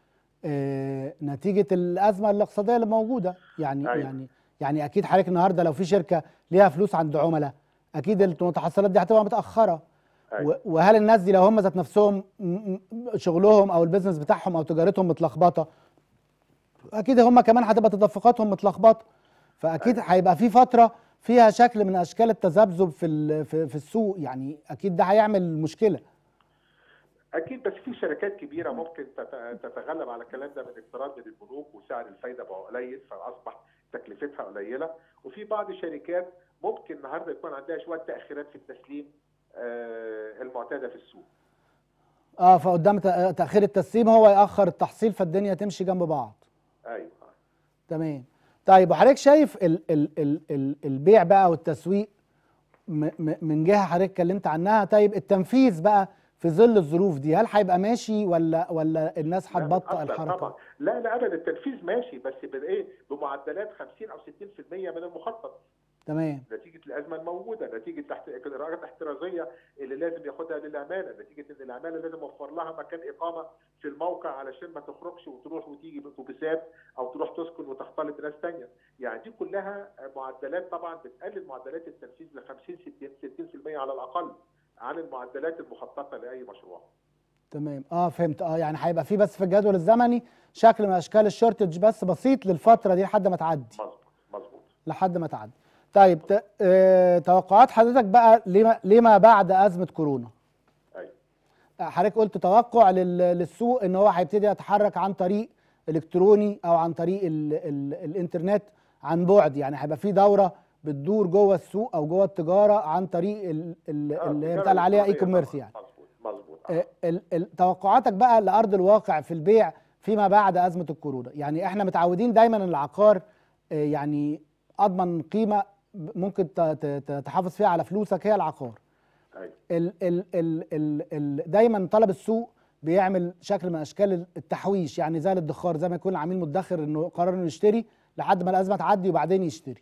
نتيجه الازمه الاقتصاديه اللي موجوده. يعني اكيد حضرتك النهارده لو في شركه ليها فلوس عند عملاء اكيد المتحصلات دي هتبقى متاخره. وهل الناس دي لو هم ذات نفسهم شغلهم او البيزنس بتاعهم او تجارتهم متلخبطه، اكيد هم كمان هتبقى تدفقاتهم متلخبطه، فاكيد هيبقى في فتره فيها شكل من اشكال التذبذب في السوق. يعني اكيد ده هيعمل مشكله. اكيد، بس في شركات كبيره ممكن تتغلب على الكلام ده من اقتراض من البنوك وسعر الفايده بقى قليل فاصبح تكلفتها قليله. وفي بعض الشركات ممكن النهارده يكون عندها شويه تاخيرات في التسليم المعتاده في السوق. فقدام تاخير التسليم هو ياخر التحصيل فالدنيا تمشي جنب بعض. ايوه تمام. طيب وحضرتك شايف البيع بقى والتسويق من جهه حضرتك اتكلمت عنها. طيب التنفيذ بقى في ظل الظروف دي هل هيبقى ماشي ولا الناس لا هتبطئ بتأثر الحركه؟ طبعا. لا ابدا، التنفيذ ماشي بس بالايه؟ بمعدلات 50 او 60% من المخطط. تمام. نتيجه الازمه الموجوده، نتيجه الاجراءات الاحترازيه اللي لازم ياخدها للعماله، نتيجه ان العماله لازم اوفر لها مكان اقامه في الموقع علشان ما تخرجش وتروح وتيجي باتوبيسات او تروح تسكن وتختلط بناس ثانيه. يعني دي كلها معدلات طبعا بتقلل معدلات التنفيذ ل 50 60% على الاقل عن المعدلات المخططه لاي مشروع. تمام. فهمت. يعني هيبقى في بس في الجدول الزمني شكل من اشكال الشورتج بس بسيط للفتره دي لحد ما تعدي. مظبوط. لحد ما تعدي. طيب توقعات حضرتك بقى لما بعد ازمه كورونا؟ ايوه. حضرتك قلت توقع للسوق ان هو هيبتدي يتحرك عن طريق الكتروني او عن طريق الانترنت عن بعد، يعني هيبقى في دوره بتدور جوه السوق او جوه التجاره عن طريق اللي هي بتقال عليها اي كوميرس يعني. مظبوط. توقعاتك بقى لارض الواقع في البيع فيما بعد ازمه الكورونا، يعني احنا متعودين دايما ان العقار يعني اضمن قيمه ممكن تحافظ فيها على فلوسك هي العقار. دايما طلب السوق بيعمل شكل من اشكال التحويش، يعني زي الادخار، زي ما يكون العميل مدخر انه قرر انه يشتري لحد ما الازمه تعدي وبعدين يشتري.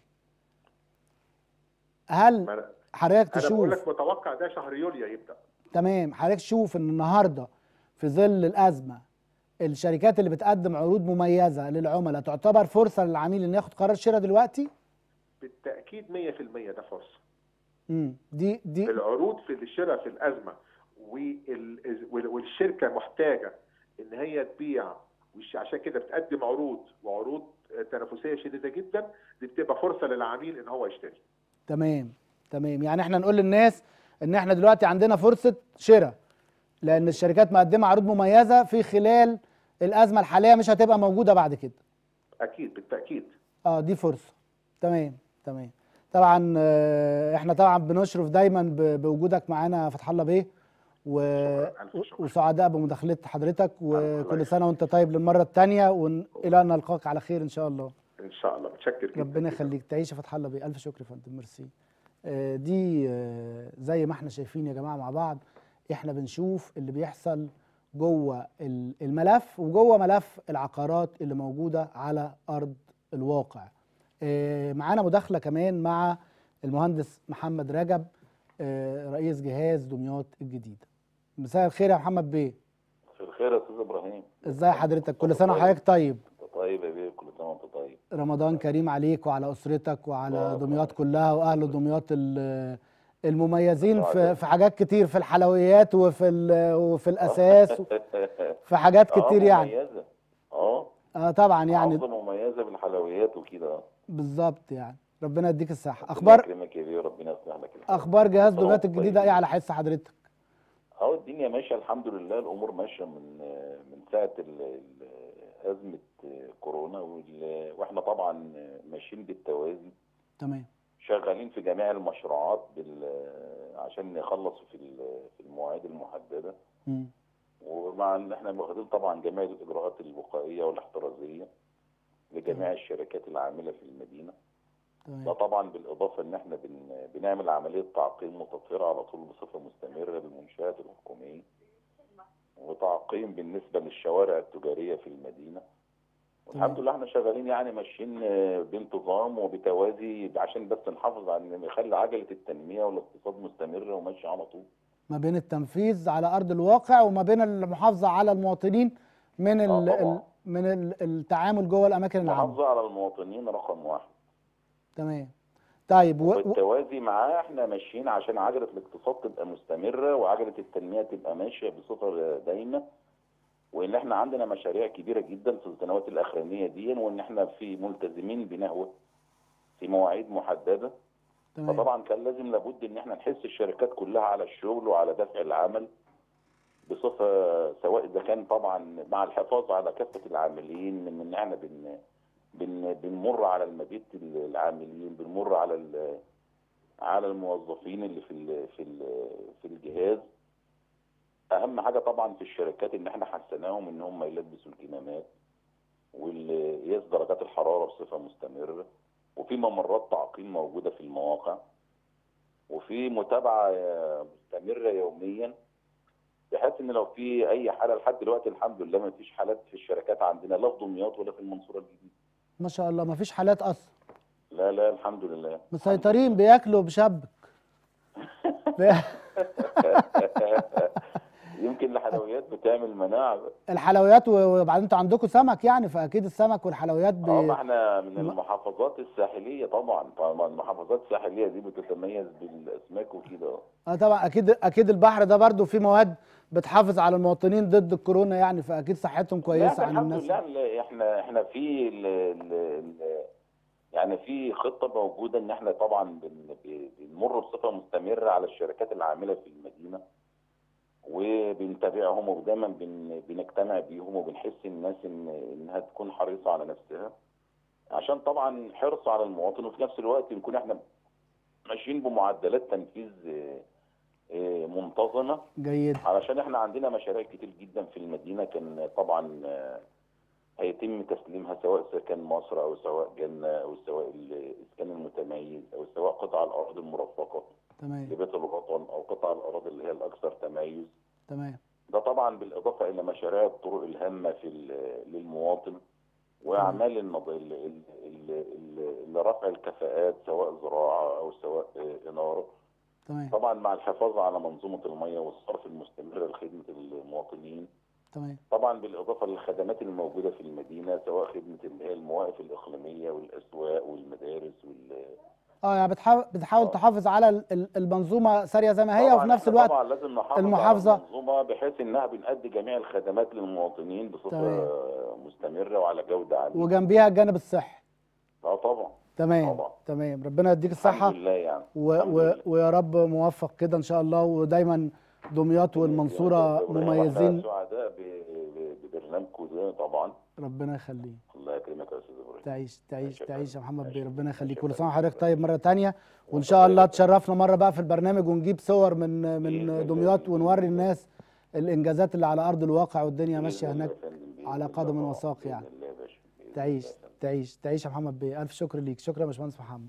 هل حضرتك تشوف؟ انا بقول لك متوقع ده شهر يوليو يبدا. تمام. حضرتك تشوف ان النهارده في ظل الازمه الشركات اللي بتقدم عروض مميزه للعملاء تعتبر فرصه للعميل انه ياخد قرار شراء دلوقتي؟ بالتاكيد 100% ده فرصه. دي العروض في الشراء في الازمه والشركه محتاجه ان هي تبيع، عشان كده بتقدم وعروض تنافسيه شديده جدا، دي بتبقى فرصه للعميل ان هو يشتري. تمام. يعني احنا نقول للناس ان احنا دلوقتي عندنا فرصه شراء لان الشركات مقدمه عروض مميزه في خلال الازمه الحاليه مش هتبقى موجوده بعد كده. اكيد بالتاكيد. دي فرصه. تمام. طبعا احنا طبعا بنشرف دايما بوجودك معانا فتح الله بيه وسعداء بمداخله حضرتك، وكل سنه وانت طيب للمره الثانيه، والى ان نلقاك على خير ان شاء الله. ان شاء الله. متشكر جدا. ربنا يخليك. تعيش يا فتح الله بيه. الف شكر يا فندم. ميرسي. دي زي ما احنا شايفين يا جماعه مع بعض، احنا بنشوف اللي بيحصل جوه الملف وجوه ملف العقارات اللي موجوده على ارض الواقع. معانا مداخله كمان مع المهندس محمد رجب رئيس جهاز دمياط الجديده. مساء الخير يا محمد بيه. مساء الخير يا استاذ ابراهيم. ازي حضرتك؟ كل سنه وحضرتك طيب. طيب يا بيه، كل سنه وانت طيب. رمضان كريم عليك وعلى اسرتك وعلى دمياط كلها واهل دمياط المميزين في حاجات كتير، في الحلويات وفي الاساس في حاجات كتير يعني. مميزه. طبعا يعني مميزه بالحلويات وكده. بالظبط يعني. ربنا يديك الصحه. اخبار يكرمك يا بيه وربنا يصلح لك الحال. اخبار جهاز دمياط الجديده ايه على حس حضرتك؟ الدنيا ماشيه الحمد لله، الامور ماشيه من ساعه ازمه كورونا، واحنا طبعا ماشيين بالتوازي. تمام. شغالين في جميع المشروعات عشان نخلص في المواعيد المحدده. ومع ان احنا واخدين طبعا جميع الاجراءات الوقائيه والاحترازيه لجميع الشركات العامله في المدينه. ده طبعا بالاضافه ان احنا بنعمل عمليه تعقيم متطهره على طول بصفه مستمره للمنشات الحكوميه، وتعقيم بالنسبه للشوارع التجاريه في المدينه. والحمد لله احنا شغالين يعني ماشيين بانتظام وبتوازي عشان بس نحافظ على ان نخلي عجله التنميه والاقتصاد مستمره وماشيه على طول. ما بين التنفيذ على ارض الواقع وما بين المحافظه على المواطنين من التعامل جوه الاماكن العامه. المحافظه على المواطنين رقم واحد. تمام. طيب بالتوازي معاه احنا ماشيين عشان عجله الاقتصاد تبقى مستمره وعجله التنميه تبقى ماشيه بصفه دايمه، وان احنا عندنا مشاريع كبيره جدا في السنوات الاخرانيه دي، وان احنا في ملتزمين بنهوه في مواعيد محدده. تمام. فطبعا كان لازم لابد ان احنا نحس الشركات كلها على الشغل وعلى دفع العمل بصفه، سواء اذا كان طبعا مع الحفاظ على كافه العاملين، من ان احنا بنمر على المبيت العاملين، بنمر على الموظفين اللي في الجهاز. اهم حاجه طبعا في الشركات ان احنا حسناهم ان هم يلبسوا الكمامات وقياس درجات الحراره بصفه مستمره، وفي ممرات تعقيم موجوده في المواقع، وفي متابعه مستمره يوميا بحيث ان لو في اي حاله، لحد دلوقتي الحمد لله ما فيش حالات في الشركات عندنا، لا في دمياط ولا في المنصوره الجديده. ما شاء الله ما فيش حالات اصلا. لا لا الحمد لله. مسيطرين، بياكلوا بشبك. يمكن الحلويات بتعمل مناعه. الحلويات، وبعدين انتوا عندكم سمك يعني، فاكيد السمك والحلويات ما احنا من المحافظات الساحليه طبعا المحافظات الساحليه دي بتتميز بالاسماك وكده. طبعا اكيد البحر ده برضو فيه مواد بتحافظ على المواطنين ضد الكورونا يعني، فاكيد صحتهم كويسه عن الناس. الحمد لله احنا في يعني في خطه موجوده ان احنا طبعا بنمر بصفه مستمره على الشركات العامله في المدينه، وبنتابعهم ودايما بنجتمع بيهم وبنحس الناس انها تكون حريصه على نفسها، عشان طبعا حرص على المواطن، وفي نفس الوقت نكون احنا ماشيين بمعدلات تنفيذ منتظمه جيد. علشان احنا عندنا مشاريع كتير جدا في المدينه كان طبعا هيتم تسليمها، سواء سكن مصر او سواء جنه او سواء الاسكان المتميز او سواء قطع الارض المرفقه تمام لبيت الوطن او قطع الارض اللي هي الاكثر تميز. تمام. ده طبعا بالاضافه الى مشاريع الطرق الهامه للمواطن، واعمال رفع الكفاءات سواء زراعه او سواء اناره. تمام. طبعا مع الحفاظ على منظومه الميه والصرف المستمر لخدمه المواطنين. تمام. طبعا بالاضافه للخدمات الموجوده في المدينه، سواء خدمه اللي هي المواقف الاقليميه والاسواق والمدارس يعني بتحاول تحافظ على المنظومه ساريه زي ما هي، وفي نفس الوقت طبعا لازم نحافظ المحافظه على المنظومه بحيث انها بنأدي جميع الخدمات للمواطنين بصفه مستمره وعلى جوده عاليه، وجنبيها الجانب الصحي. طبعا. تمام طبعا. تمام. ربنا يديك الصحه. الحمد لله يعني. ويا رب موفق كده ان شاء الله، ودايما دمياط والمنصوره مميزين. سعداء ببرنامجكم ده طبعا. ربنا يخليك. الله يكرمك يا استاذ ابراهيم. تعيش يا محمد بيه، ربنا يخليك. كل سنه وحضرتك طيب مره ثانيه، وان شاء الله تشرفنا مره بقى في البرنامج ونجيب صور من دمياط ونوري الناس الانجازات اللي على ارض الواقع، والدنيا ماشيه هناك على قدم وساق يعني. تعيش يا محمد بيه. الف شكر ليك. شكرا يا باشمهندس محمد.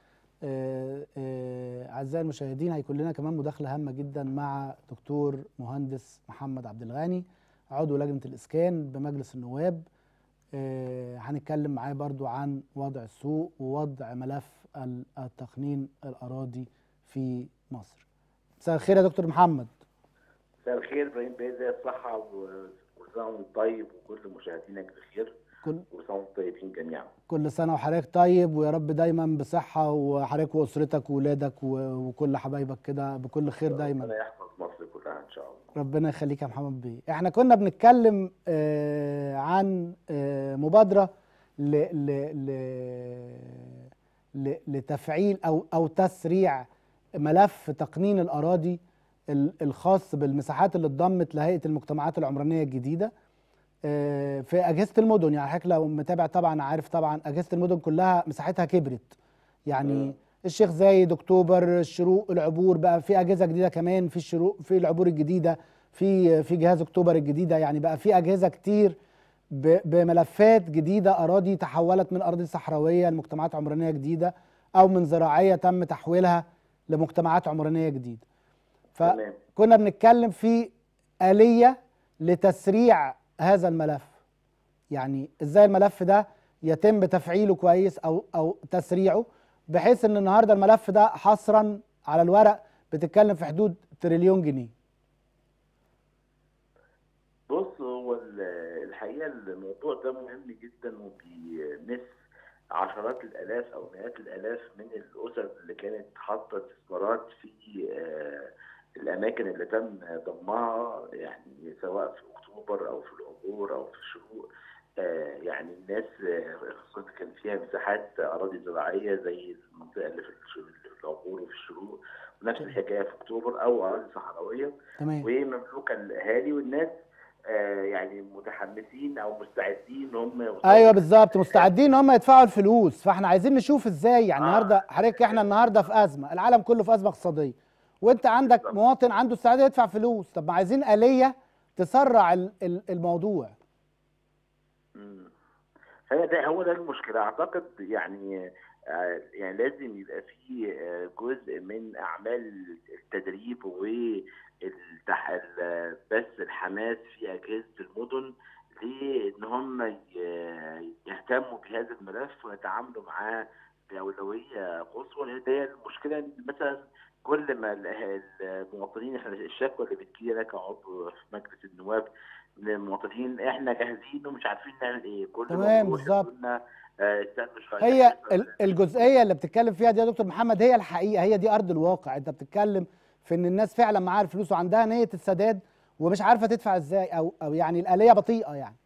اعزائي المشاهدين، هيكون لنا كمان مداخله هامه جدا مع دكتور مهندس محمد عبد الغني، عضو لجنه الاسكان بمجلس النواب. هنتكلم معاه برضو عن وضع السوق ووضع ملف التقنين الأراضي في مصر. مساء الخير يا دكتور محمد. مساء الخير ابراهيم بيه، ازي الصحة وكل سنة وانت طيب وكل مشاهدينك بخير. كل سنة وانتم طيبين جميعا. كل سنة وحضرتك طيب، ويا رب دايما بصحة، وحضرتك وأسرتك وولادك وكل حبايبك كده بكل خير دايما. ربنا يحفظ مصر كلها إن شاء الله. ربنا يخليك يا محمد بيه. احنا كنا بنتكلم عن مبادرة لتفعيل أو تسريع ملف تقنين الأراضي الخاص بالمساحات اللي اتضمت لهيئة المجتمعات العمرانية الجديدة في أجهزة المدن. يعني حضرتك لو متابع طبعا عارف طبعا أجهزة المدن كلها مساحتها كبرت، يعني الشيخ زايد، أكتوبر، الشروق، العبور، بقى في أجهزة جديدة كمان في الشروق، في العبور الجديدة، في جهاز أكتوبر الجديدة. يعني بقى في أجهزة كتير بملفات جديدة، أراضي تحولت من أراضي صحراوية لمجتمعات عمرانية جديدة، أو من زراعية تم تحويلها لمجتمعات عمرانية جديدة. فكنا بنتكلم في آلية لتسريع هذا الملف، يعني ازاي الملف ده يتم تفعيله كويس او تسريعه، بحيث ان النهارده الملف ده حصرا على الورق بتتكلم في حدود تريليون جنيه. بص، هو الحقيقه الموضوع ده مهم جدا وبيمس عشرات الالاف او مئات الالاف من الاسر اللي كانت حاطه استثمارات في الاماكن اللي تم ضمها، يعني سواء في اكتوبر او في العبور او في الشروق. يعني الناس خصوصا كان فيها مساحات اراضي زراعيه زي المنطقه اللي في العبور وفي الشروق، ونفس الحكايه في اكتوبر، او اراضي صحراويه ومملوكه للاهالي، والناس يعني متحمسين او مستعدين ان هم ايوه بالظبط، مستعدين ان هم يدفعوا الفلوس. فاحنا عايزين نشوف ازاي يعني النهارده حضرتك، احنا النهارده في ازمه، العالم كله في ازمه اقتصاديه، وانت عندك بالضبط مواطن عنده استعداد يدفع فلوس. طب ما عايزين آلية تسرع يعني لازم يبقى في جزء من اعمال التدريب بس الحماس في اجهزه المدن لان هم يهتموا بهذا الملف ويتعاملوا معاه باولويه قصوى. لان هي المشكله ان مثلا كل ما المواطنين، احنا الشكوى اللي بتجي لنا كعضو في مجلس النواب من المواطنين، احنا جاهزين ومش عارفين نعمل ايه، كل ما تمام نروح بالظبط. يقولوا لنا استنوا شويه. هي الجزئيه اللي بتتكلم فيها دي يا دكتور محمد هي الحقيقه، هي دي ارض الواقع. انت بتتكلم في ان الناس فعلا معاها الفلوس وعندها نيه السداد ومش عارفه تدفع ازاي، او يعني الاليه بطيئه يعني.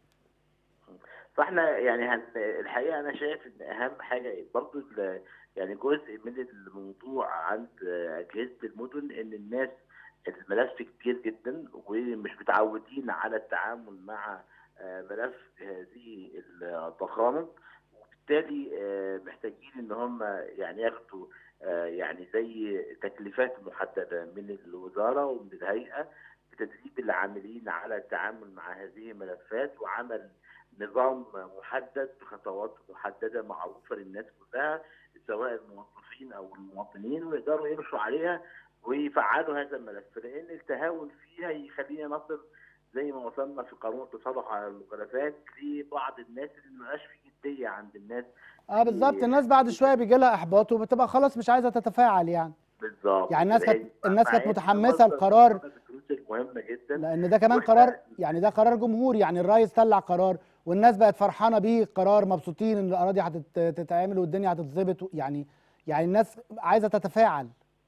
فاحنا يعني الحقيقه انا شايف ان اهم حاجه برضو يعني جزء من الموضوع عند اجهزه المدن ان الناس الملف كتير جدا ومش متعودين على التعامل مع ملف هذه الضخامه، وبالتالي محتاجين ان هم يعني ياخدوا يعني زي تكليفات محدده من الوزاره ومن الهيئه بتدريب العاملين على التعامل مع هذه الملفات، وعمل نظام محدد بخطوات محدده معروفه للناس كلها سواء الموظفين او المواطنين، ويقدروا يمشوا عليها ويفعلوا هذا الملف. لان التهاون فيها يخلينا نصل زي ما وصلنا في قانون التصالح على المخالفات لبعض الناس اللي ما بقاش في جديه عند الناس. بالظبط، الناس بعد شويه بيجي لها احباط وبتبقى خلاص مش عايزه تتفاعل يعني. بالظبط، يعني الناس كانت متحمسه القرار مهمه جدا، لان ده كمان قرار، يعني ده قرار جمهوري، يعني الرئيس طلع قرار والناس بقت فرحانه بيه القرار، مبسوطين ان الاراضي هتتعمل والدنيا هتتظبط، يعني الناس عايزه تتفاعل.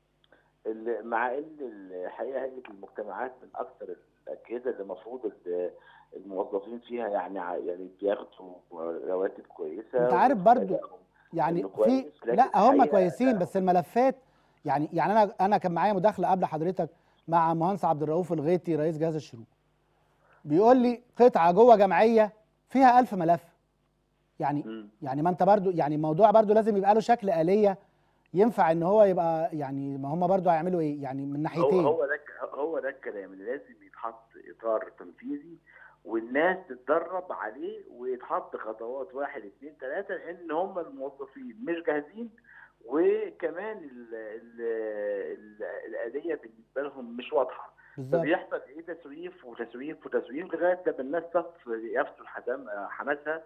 مع ان الحقيقه هيئه المجتمعات من اكثر الاجهزه اللي المفروض الموظفين فيها يعني بياخدوا رواتب كويسه. انت عارف برضو يعني في لا هم كويسين، بس الملفات يعني انا كان معايا مداخله قبل حضرتك مع مهندس عبد الرؤوف الغيطي رئيس جهاز الشروق، بيقول لي قطعه جوه جمعيه فيها 1000 ملف. يعني ما انت برضو يعني الموضوع برضو لازم يبقى له شكل آلية ينفع ان هو يبقى، يعني ما هم برضو هيعملوا ايه يعني من ناحيتين. هو ده الكلام اللي لازم يتحط اطار تنفيذي والناس تتدرب عليه ويتحط خطوات 1 2 3، لان هم الموظفين مش جاهزين، وكمان الآلية بالنسبه لهم مش واضحه. فبيحصل ايه تسويف وتسويف وتسويف لغايه لما الناس يفقد حماسها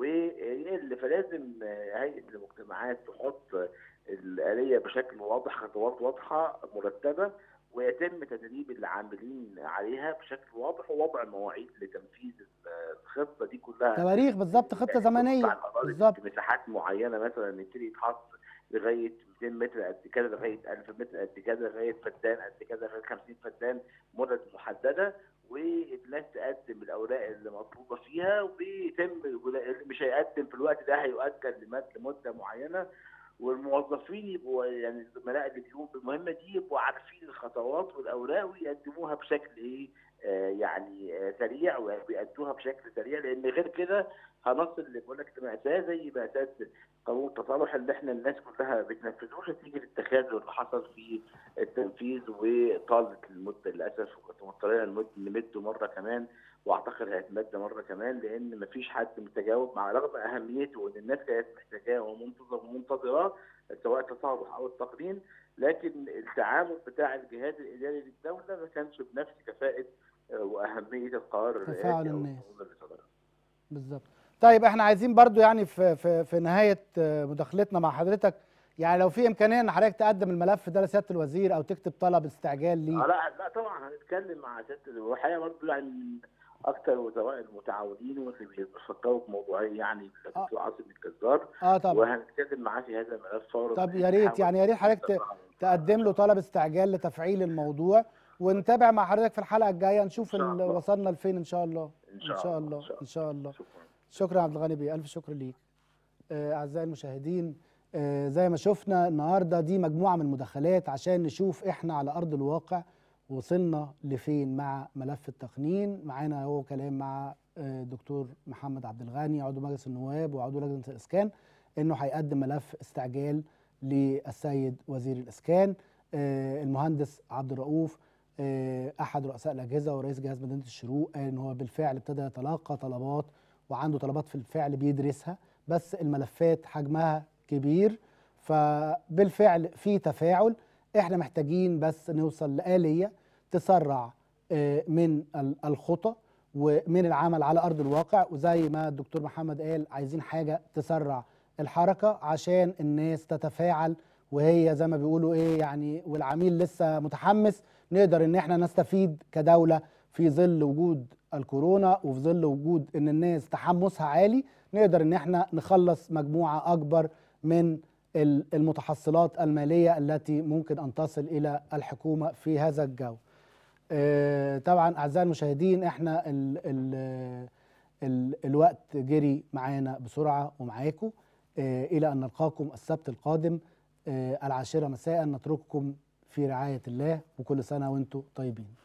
ويقل. فلازم هيئه المجتمعات تحط الآلية بشكل واضح، خطوات واضحه مرتبه، ويتم تدريب العاملين عليها بشكل واضح، ووضع مواعيد لتنفيذ الخطه دي كلها. تواريخ بالظبط، خطه زمنيه بالظبط. مساحات معينه مثلا يبتدي يتحط لغايه 200 متر قد كده، لغايه 1000 متر قد كده، لغايه فدان قد كده، لغايه 50 فدان، مدد محدده، والناس تقدم الاوراق اللي مطلوبه فيها، ويتم اللي مش هيقدم في الوقت ده هيؤجل لمده معينه. والموظفين يبقوا يعني الزملاء اللي بيقوموا بالمهمه دي يبقوا عارفين الخطوات والاوراق ويقدموها بشكل يعني سريع، ويأدوها بشكل سريع، لان غير كده هنصل اللي بقول لك مأساة زي مأساة قانون التصالح اللي احنا الناس كلها بتنفذوش نتيجه التخاذل اللي حصل في التنفيذ وطالت المده للاسف. وكنت مضطرين نمده مره كمان، واعتقد هيتمد مره كمان، لان مفيش حد متجاوب مع رغم اهميته وان الناس كانت محتاجاه ومنتظراه سواء التصالح او التقنين، لكن التعامل بتاع الجهاز الاداري للدوله ما كانش بنفس كفاءه واهميه القرار الرئاسي او القانون اللي صدر. بالظبط. طيب احنا عايزين برضو يعني في نهايه مداخلتنا مع حضرتك، يعني لو في امكانيه ان حضرتك تقدم الملف ده لسياده الوزير او تكتب طلب استعجال ليه. لا طبعا هنتكلم مع سياده الوحيه برضه، يعني اكثر وزراء المتعاونين واللي بيفكروا في موضوعيه يعني الدكتور عاصم الجزار. طبعا. وهنتكلم معاه في هذا الملف فورا. طب يا ريت حضرتك تقدم له طلب استعجال لتفعيل الموضوع، ونتابع مع حضرتك في الحلقه الجايه نشوف وصلنا لفين ان شاء الله. ان شاء الله. شكرا عبد الغني بيه، الف شكر ليك. اعزائي المشاهدين، زي ما شفنا النهارده دي مجموعه من المداخلات عشان نشوف احنا على ارض الواقع وصلنا لفين مع ملف التقنين. معانا هو كلام مع دكتور محمد عبد الغني عضو مجلس النواب وعضو لجنه الاسكان انه هيقدم ملف استعجال للسيد وزير الاسكان. المهندس عبد الرؤوف احد رؤساء الاجهزه ورئيس جهاز مدينه الشروق قال ان هو بالفعل ابتدى يتلقى طلبات وعنده طلبات في الفعل بيدرسها، بس الملفات حجمها كبير فبالفعل في تفاعل، احنا محتاجين بس نوصل لآلية تسرع من الخطى ومن العمل على أرض الواقع. وزي ما الدكتور محمد قال، عايزين حاجة تسرع الحركة عشان الناس تتفاعل، وهي زي ما بيقولوا ايه يعني، والعميل لسه متحمس، نقدر ان احنا نستفيد كدولة في ظل وجود الكورونا وفي ظل وجود ان الناس تحمسها عالي، نقدر ان احنا نخلص مجموعة اكبر من المتحصلات المالية التي ممكن ان تصل الى الحكومة في هذا الجو. طبعا اعزائي المشاهدين، احنا الوقت جري معانا بسرعة ومعاكم، الى ان نلقاكم السبت القادم 10:00 مساء. نترككم في رعاية الله، وكل سنة وانتم طيبين.